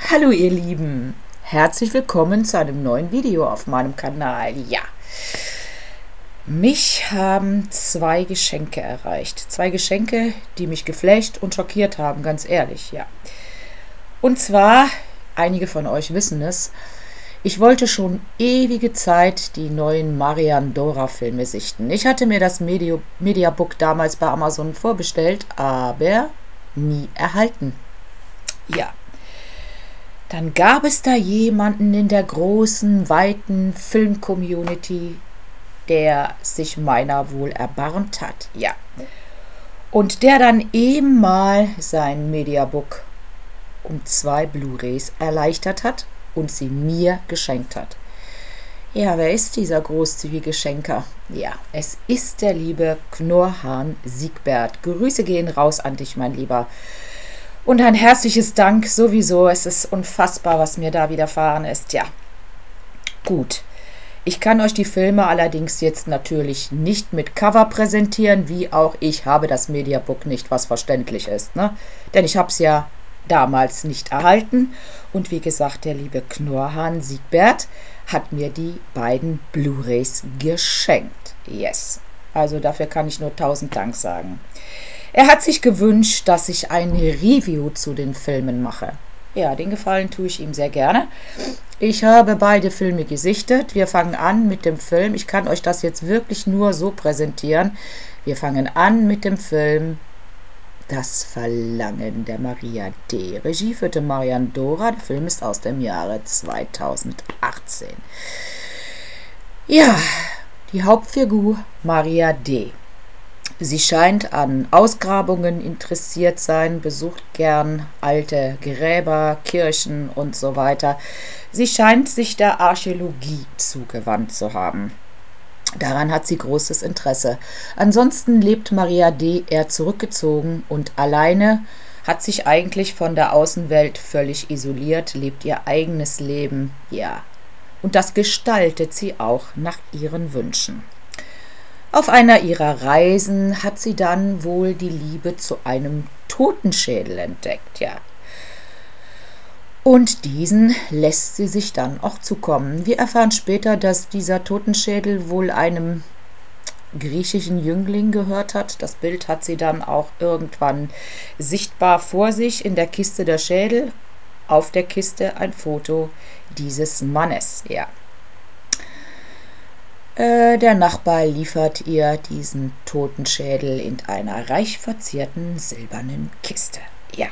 Hallo ihr Lieben, herzlich willkommen zu einem neuen Video auf meinem Kanal. Ja, mich haben zwei Geschenke erreicht. Zwei Geschenke, die mich geflasht und schockiert haben, ganz ehrlich, ja. Und zwar, einige von euch wissen es, ich wollte schon ewige Zeit die neuen Marian Dora Filme sichten. Ich hatte mir das Mediabook damals bei Amazon vorbestellt, aber nie erhalten. Ja. Dann gab es da jemanden in der großen, weiten Film-Community, der sich meiner wohl erbarmt hat. Ja. Und der dann eben mal sein Mediabook um 2 Blu-rays erleichtert hat und sie mir geschenkt hat. Ja, wer ist dieser großzügige Schenker? Ja, es ist der liebe Knorrhahn Siegbert. Grüße gehen raus an dich, mein Lieber. Und ein herzliches Dank sowieso. Es ist unfassbar, was mir da widerfahren ist. Ja, gut. Ich kann euch die Filme allerdings jetzt natürlich nicht mit Cover präsentieren, wie auch ich habe das Mediabook nicht, was verständlich ist, ne? Denn ich habe es ja damals nicht erhalten. Und wie gesagt, der liebe Knorrhahn Siegbert hat mir die beiden Blu-rays geschenkt. Yes. Also dafür kann ich nur 1000 Dank sagen. Er hat sich gewünscht, dass ich ein Review zu den Filmen mache. Ja, den Gefallen tue ich ihm sehr gerne. Ich habe beide Filme gesichtet. Wir fangen an mit dem Film. Ich kann euch das jetzt wirklich nur so präsentieren. Wir fangen an mit dem Film Das Verlangen der Maria D. Regie führte Marian Dora. Der Film ist aus dem Jahre 2018. Ja, die Hauptfigur Maria D. Sie scheint an Ausgrabungen interessiert sein, besucht gern alte Gräber, Kirchen und so weiter. Sie scheint sich der Archäologie zugewandt zu haben. Daran hat sie großes Interesse. Ansonsten lebt Maria D. eher zurückgezogen und alleine, hat sich eigentlich von der Außenwelt völlig isoliert, lebt ihr eigenes Leben, ja. Und das gestaltet sie auch nach ihren Wünschen. Auf einer ihrer Reisen hat sie dann wohl die Liebe zu einem Totenschädel entdeckt, ja. Und diesen lässt sie sich dann auch zukommen. Wir erfahren später, dass dieser Totenschädel wohl einem griechischen Jüngling gehört hat. Das Bild hat sie dann auch irgendwann sichtbar vor sich in der Kiste der Schädel. Auf der Kiste ein Foto dieses Mannes, ja. Der Nachbar liefert ihr diesen Totenschädel in einer reich verzierten silbernen Kiste. Ja.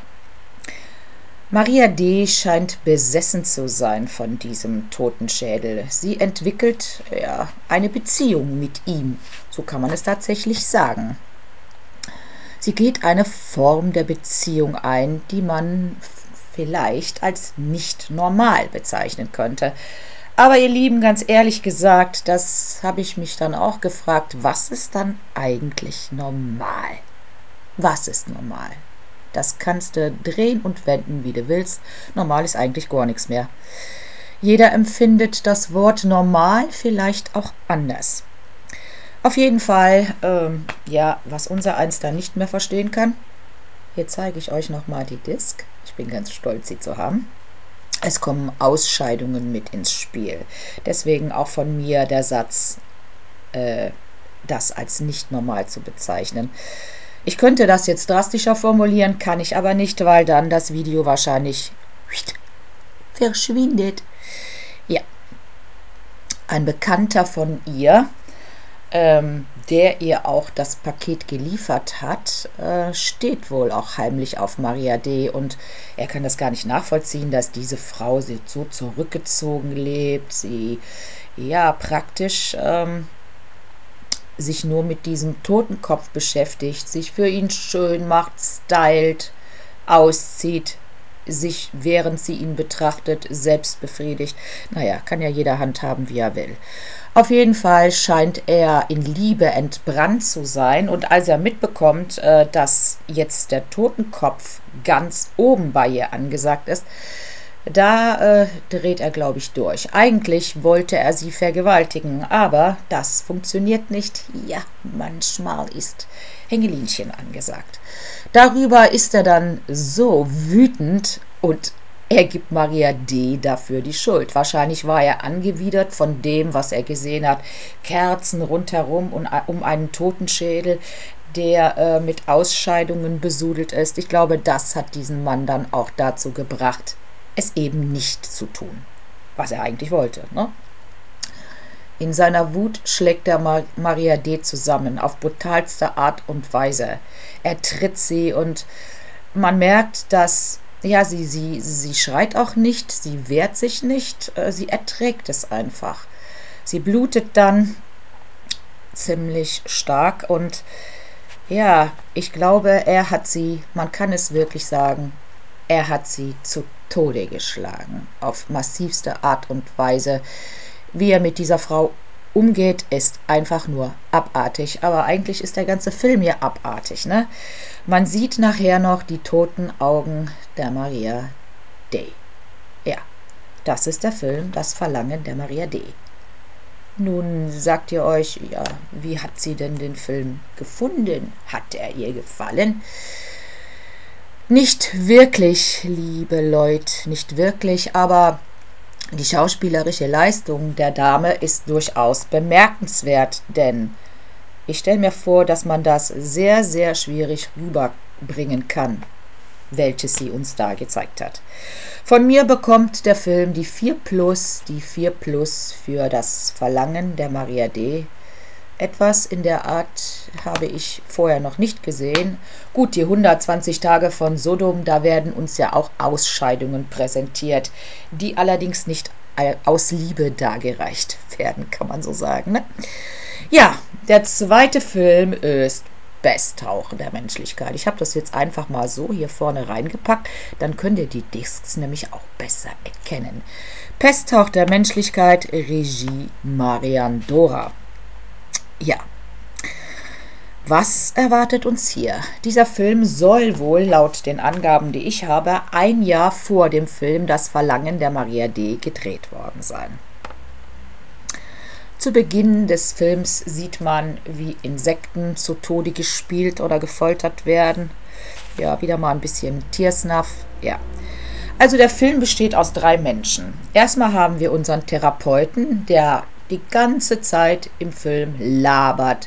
Maria D. scheint besessen zu sein von diesem Totenschädel. Sie entwickelt ja eine Beziehung mit ihm. So kann man es tatsächlich sagen. Sie geht eine Form der Beziehung ein, die man vielleicht als nicht normal bezeichnen könnte. Aber ihr Lieben, ganz ehrlich gesagt, das habe ich mich dann auch gefragt, was ist dann eigentlich normal? Was ist normal? Das kannst du drehen und wenden, wie du willst. Normal ist eigentlich gar nichts mehr. Jeder empfindet das Wort normal vielleicht auch anders. Auf jeden Fall, ja, was unser Eins da nicht mehr verstehen kann. Hier zeige ich euch nochmal die Disc. Ich bin ganz stolz, sie zu haben. Es kommen Ausscheidungen mit ins Spiel. Deswegen auch von mir der Satz, das als nicht normal zu bezeichnen. Ich könnte das jetzt drastischer formulieren, kann ich aber nicht, weil dann das Video wahrscheinlich verschwindet. Ja, ein Bekannter von ihr, der ihr auch das Paket geliefert hat, steht wohl auch heimlich auf Maria D. Und er kann das gar nicht nachvollziehen, dass diese Frau so zurückgezogen lebt, sie ja praktisch sich nur mit diesem Totenkopf beschäftigt, sich für ihn schön macht, stylt, auszieht, sich, während sie ihn betrachtet, selbst befriedigt. Naja, kann ja jeder handhaben, wie er will. Auf jeden Fall scheint er in Liebe entbrannt zu sein, und als er mitbekommt, dass jetzt der Totenkopf ganz oben bei ihr angesagt ist, da dreht er, glaube ich, durch. Eigentlich wollte er sie vergewaltigen, aber das funktioniert nicht. Ja, manchmal ist Hängelinchen angesagt. Darüber ist er dann so wütend und Er gibt Maria D. dafür die Schuld. Wahrscheinlich war er angewidert von dem, was er gesehen hat. Kerzen rundherum und um einen Totenschädel, der mit Ausscheidungen besudelt ist. Ich glaube, das hat diesen Mann dann auch dazu gebracht, es eben nicht zu tun, was er eigentlich wollte, ne? In seiner Wut schlägt er Maria D. zusammen, auf brutalste Art und Weise. Er tritt sie und man merkt, dass, ja, sie schreit auch nicht, sie wehrt sich nicht, sie erträgt es einfach. Sie blutet dann ziemlich stark und ja, ich glaube, er hat sie, man kann es wirklich sagen, er hat sie zu Tode geschlagen, auf massivste Art und Weise. Wie er mit dieser Frau umgeht, ist einfach nur abartig. Aber eigentlich ist der ganze Film hier abartig, ne? Man sieht nachher noch die toten Augen der Maria D. Ja, das ist der Film Das Verlangen der Maria D. Nun sagt ihr euch, ja, wie hat sie denn den Film gefunden? Hat er ihr gefallen? Nicht wirklich, liebe Leute, nicht wirklich, aber die schauspielerische Leistung der Dame ist durchaus bemerkenswert, denn ich stelle mir vor, dass man das sehr, sehr schwierig rüberbringen kann, welches sie uns da gezeigt hat. Von mir bekommt der Film die 4+ für Das Verlangen der Maria D. Etwas in der Art habe ich vorher noch nicht gesehen. Gut, die 120 Tage von Sodom, da werden uns ja auch Ausscheidungen präsentiert, die allerdings nicht aus Liebe dargereicht werden, kann man so sagen, ne? Ja, der zweite Film ist Pesthauch der Menschlichkeit. Ich habe das jetzt einfach mal so hier vorne reingepackt, dann könnt ihr die Discs nämlich auch besser erkennen. Pesthauch der Menschlichkeit, Regie Marian Dora. Ja, was erwartet uns hier? Dieser Film soll wohl laut den Angaben, die ich habe, ein Jahr vor dem Film Das Verlangen der Maria D. gedreht worden sein. Zu Beginn des Films sieht man, wie Insekten zu Tode gespielt oder gefoltert werden. Ja, wieder mal ein bisschen Tiersnuff. Ja. Also der Film besteht aus 3 Menschen. Erstmal haben wir unseren Therapeuten, der die ganze Zeit im Film labert.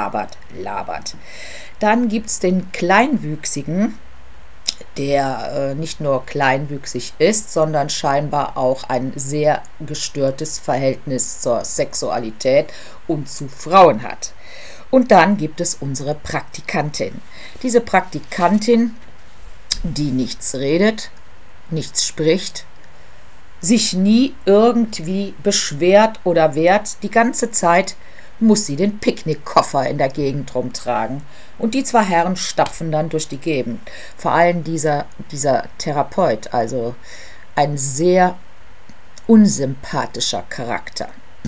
Dann gibt es den Kleinwüchsigen, der nicht nur kleinwüchsig ist, sondern scheinbar auch ein sehr gestörtes Verhältnis zur Sexualität und zu Frauen hat. Und dann gibt es unsere Praktikantin. Diese Praktikantin, die nichts redet, nichts spricht, sich nie irgendwie beschwert oder wehrt. Die ganze Zeit muss sie den Picknickkoffer in der Gegend rumtragen. Und die 2 Herren stapfen dann durch die Gegend. Vor allem dieser Therapeut, also ein sehr unsympathischer Charakter.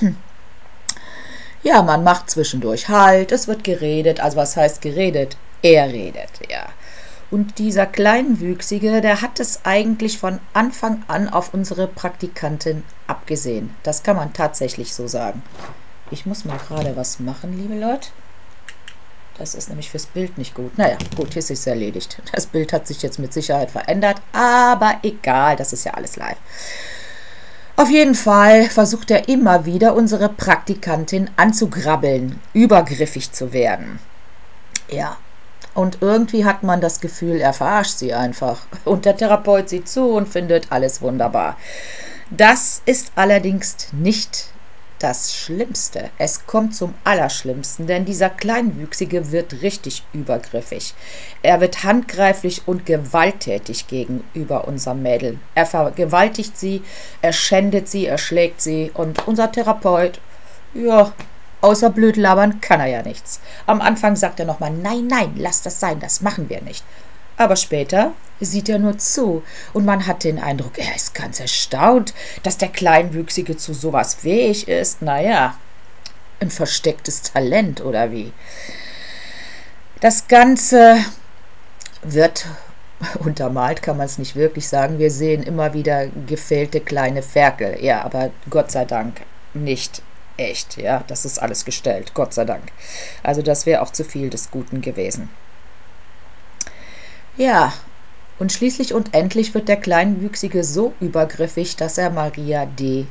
Ja, man macht zwischendurch Halt, es wird geredet. Also was heißt geredet? Er redet, ja. Und dieser Kleinwüchsige, der hat es eigentlich von Anfang an auf unsere Praktikantin abgesehen. Das kann man tatsächlich so sagen. Ich muss mal gerade was machen, liebe Leute. Das ist nämlich fürs Bild nicht gut. Naja, gut, hier ist es erledigt. Das Bild hat sich jetzt mit Sicherheit verändert, aber egal, das ist ja alles live. Auf jeden Fall versucht er immer wieder, unsere Praktikantin anzugrabbeln, übergriffig zu werden. Ja. Und irgendwie hat man das Gefühl, er verarscht sie einfach. Und der Therapeut sieht zu und findet alles wunderbar. Das ist allerdings nicht das Schlimmste. Es kommt zum Allerschlimmsten, denn dieser Kleinwüchsige wird richtig übergriffig. Er wird handgreiflich und gewalttätig gegenüber unserem Mädel. Er vergewaltigt sie, er schändet sie, er schlägt sie und unser Therapeut, ja, außer blöd labern kann er ja nichts. Am Anfang sagt er nochmal, nein, lass das sein, das machen wir nicht. Aber später sieht er nur zu und man hat den Eindruck, er ist ganz erstaunt, dass der Kleinwüchsige zu sowas fähig ist. Naja, ein verstecktes Talent oder wie? Das Ganze wird untermalt, kann man es nicht wirklich sagen. Wir sehen immer wieder gefällte kleine Ferkel. Ja, aber Gott sei Dank nicht echt. Ja, das ist alles gestellt, Gott sei Dank. Also das wäre auch zu viel des Guten gewesen. Ja, Und schließlich und endlich wird der Kleinwüchsige so übergriffig, dass er Maria D.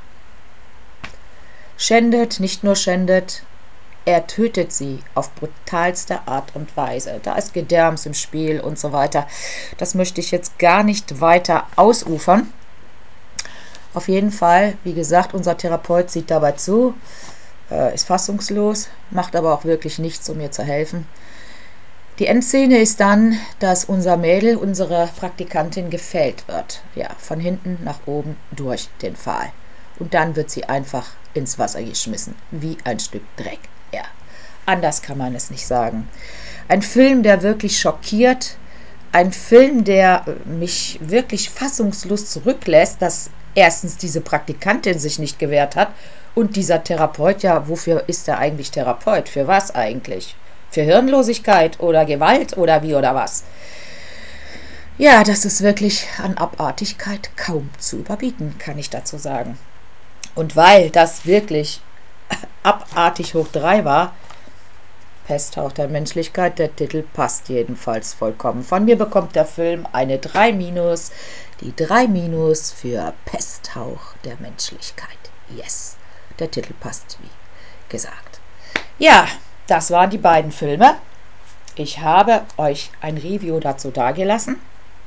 schändet, nicht nur schändet, er tötet sie auf brutalste Art und Weise. Da ist Gedärms im Spiel und so weiter. Das möchte ich jetzt gar nicht weiter ausufern. Auf jeden Fall, wie gesagt, unser Therapeut sieht dabei zu, ist fassungslos, macht aber auch wirklich nichts, um mir zu helfen. Die Endszene ist dann, dass unser Mädel, unsere Praktikantin, gefällt wird. Ja, von hinten nach oben durch den Pfahl. Und dann wird sie einfach ins Wasser geschmissen, wie ein Stück Dreck. Ja, anders kann man es nicht sagen. Ein Film, der wirklich schockiert, ein Film, der mich wirklich fassungslos zurücklässt, dass erstens diese Praktikantin sich nicht gewehrt hat und dieser Therapeut, ja, wofür ist er eigentlich Therapeut? Für was eigentlich? Für Hirnlosigkeit oder Gewalt oder wie oder was? Ja, das ist wirklich an Abartigkeit kaum zu überbieten, kann ich dazu sagen. Und weil das wirklich abartig hoch 3 war, Pesthauch der Menschlichkeit, der Titel passt jedenfalls vollkommen. Von mir bekommt der Film eine 3-, die 3- für Pesthauch der Menschlichkeit. Yes, der Titel passt, wie gesagt. Ja, das waren die beiden Filme. Ich habe euch ein Review dazu dargelassen.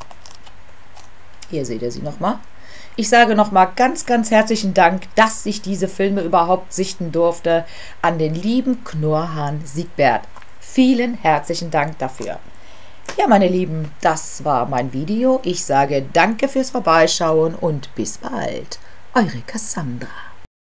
Hier seht ihr sie nochmal. Ich sage nochmal ganz, ganz herzlichen Dank, dass ich diese Filme überhaupt sichten durfte, an den lieben Knurrhahn Siegbert. Vielen herzlichen Dank dafür. Ja, meine Lieben, das war mein Video. Ich sage danke fürs Vorbeischauen und bis bald. Eure Cassandra.